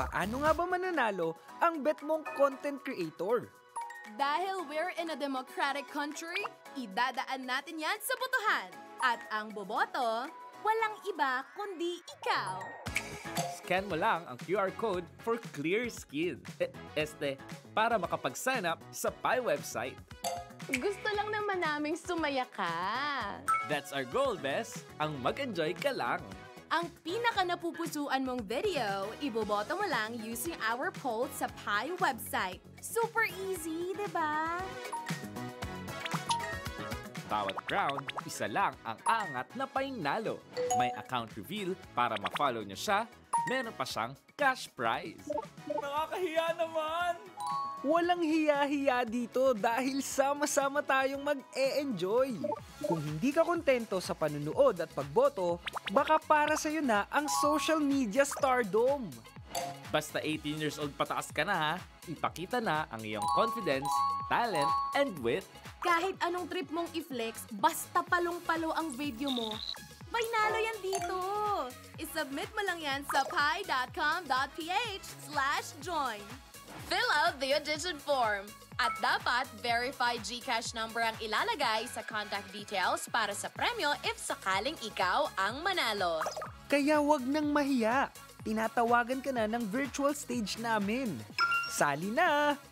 Paano nga ba mananalo ang bet mong content creator? Dahil we're in a democratic country, idadaan natin yan sa botohan. At ang boboto, walang iba kundi ikaw. Scan mo lang ang QR code for clear skin. Para makapag-sign up sa PIE website. Gusto lang naman naming sumaya ka. That's our goal, Bes. Ang mag-enjoy ka lang. Ang pinaka napupusuan mong video, iboboto mo lang using our poll sa PIE website. Super easy, di ba? Bawat round, isa lang ang angat na PIEnalo. May account reveal para ma-follow niyo siya. Meron pa siyang cash prize. Nakakahiya naman! Walang hiya-hiya dito dahil sama-sama tayong mag-e-enjoy. Kung hindi ka kontento sa panunood at pagboto, baka para sa'yo na ang social media stardom. Basta 18 years old pataas ka na ha, ipakita na ang iyong confidence, talent, and wit. Kahit anong trip mong i-flex, basta palong-palo ang video mo. PIEnalo yan dito! I-submit mo lang yan sa pie.com.ph/join. Fill out the audition form. At dapat, verified GCash number ang ilalagay sa contact details para sa premyo if sakaling ikaw ang manalo. Kaya wag nang mahiya. Tinatawagan ka na ng virtual stage namin. Sali na!